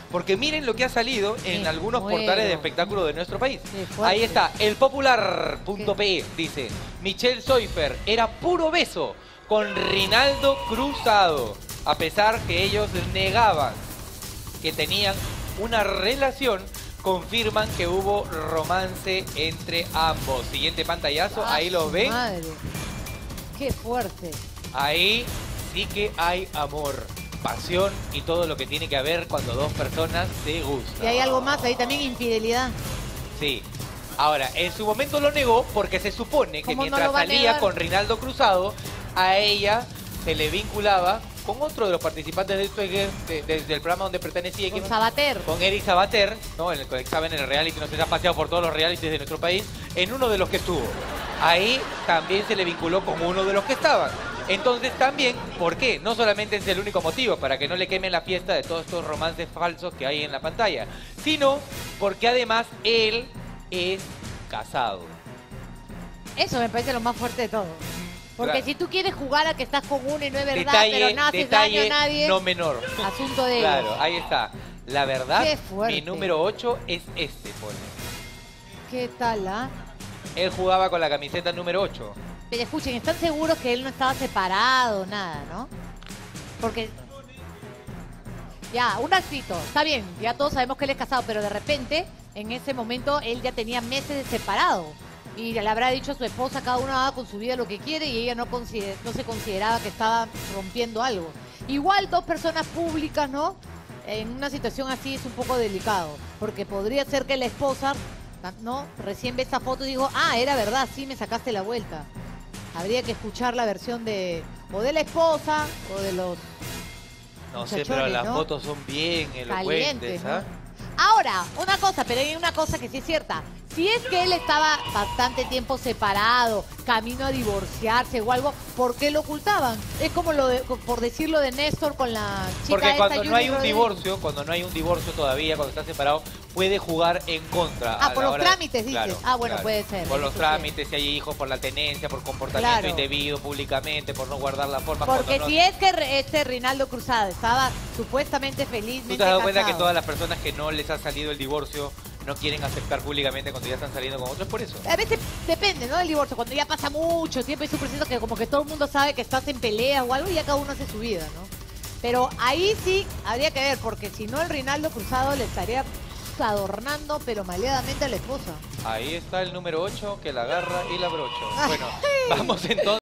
Porque miren lo que ha salido en algunos portales de espectáculo de nuestro país. Ahí está, elpopular.pe dice: Michelle Seufer era puro beso con Rinaldo Cruzado, a pesar que ellos negaban que tenían una relación. Confirman que hubo romance entre ambos. Siguiente pantallazo, ahí lo ven. Madre, qué fuerte. Ahí sí que hay amor, pasión y todo lo que tiene que haber cuando dos personas se gustan. Y hay algo más, ahí también infidelidad. Sí. Ahora, en su momento lo negó porque se supone que mientras salía con Rinaldo Cruzado, a ella se le vinculaba con otro de los participantes del programa donde pertenecía. Con Sabater. Con Eric Sabater, ¿no? En el que estaba en el reality, no se ha paseado por todos los realities de nuestro país, en uno de los que estuvo. Ahí también se le vinculó con uno de los que estaban. Entonces también, ¿por qué? No solamente es el único motivo para que no le quemen la fiesta de todos estos romances falsos que hay en la pantalla, sino porque además él es casado. Eso me parece lo más fuerte de todo. Porque claro, si tú quieres jugar a que estás con uno y no es verdad, detalle, pero no haces daño a nadie, no menor. Asunto de Claro, ellos. ahí está. La verdad, mi número 8 es este, pone. ¿Qué tal, ah? Él jugaba con la camiseta número 8. Pero escuchen, ¿están seguros que él no estaba separado, nada, no? Porque... Ya, un actito, está bien, ya todos sabemos que él es casado, pero de repente, en ese momento, él ya tenía meses de separado. Y le habrá dicho a su esposa, cada uno haga con su vida lo que quiere, y ella no se consideraba que estaba rompiendo algo. Igual dos personas públicas, ¿no? En una situación así es un poco delicado, porque podría ser que la esposa, ¿no? Recién ve esta foto y digo, ah, era verdad, sí me sacaste la vuelta. Habría que escuchar la versión o de la esposa o de los... No sé, pero las fotos son bien elocuentes, ¿ah? Ahora, una cosa, pero hay una cosa que sí es cierta. Si es que él estaba bastante tiempo separado, camino a divorciarse o algo, ¿por qué lo ocultaban? Es como por decirlo de Néstor con la chica. Porque cuando no hay un divorcio, todavía, cuando está separado, puede jugar en contra. Ah, por los trámites, dices. Claro, Ah, bueno, claro, puede ser. por los trámites, si hay hijos, por la tenencia, por comportamiento indebido públicamente, por no guardar la forma. Porque si es que este Rinaldo Cruzado estaba supuestamente felizmente ¿tú te has dado cuenta casado? que todas las personas que no les ha salido el divorcio no quieren aceptar públicamente cuando ya están saliendo con otros? Por eso. A veces depende, ¿no? Del divorcio. Cuando ya pasa mucho tiempo y es un proceso que como que todo el mundo sabe que estás en pelea o algo y ya cada uno hace su vida, ¿no? Pero ahí sí habría que ver, porque si no el Rinaldo Cruzado le estaría adornando pero maleadamente a la esposa. Ahí está el número 8 que la agarra y la brocha. Bueno, vamos entonces.